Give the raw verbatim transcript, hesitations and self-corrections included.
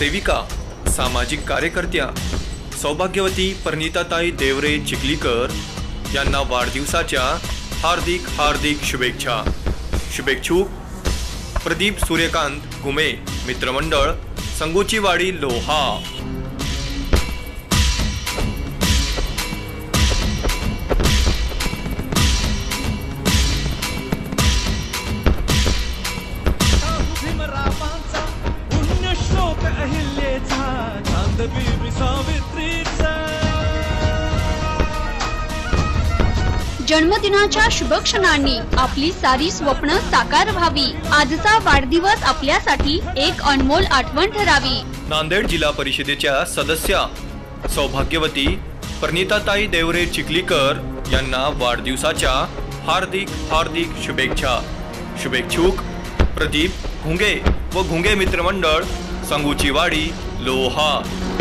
सेविका, सामाजिक कार्यकर्त्या सौभाग्यवती परिणिताताई देवरे चिखलीकर यांना वाढदिवसाच्या हार्दिक हार्दिक शुभेच्छा। शुभेच्छुक प्रदीप सूर्यकांत घुमे, मित्रमंडळ संगोचीवाडी लोहा। जन्मदिनाच्या शुभ क्षणांनी आपली सारी स्वप्न साकार व्हावी। आजचा वाढदिवस आपल्यासाठी एक अनमोल आठवण ठरावी। नांदेड जिल्हा परिषदेच्या सदस्या सौभाग्यवती परिणिताताई देवरे चिखलीकर यांना वाढदिवसाच्या हार्दिक हार्दिक शुभेच्छा। शुभेच्छुक प्रदीप घुंगे व घुंगे मित्रमंडळ संगोचीवाडी लोहा।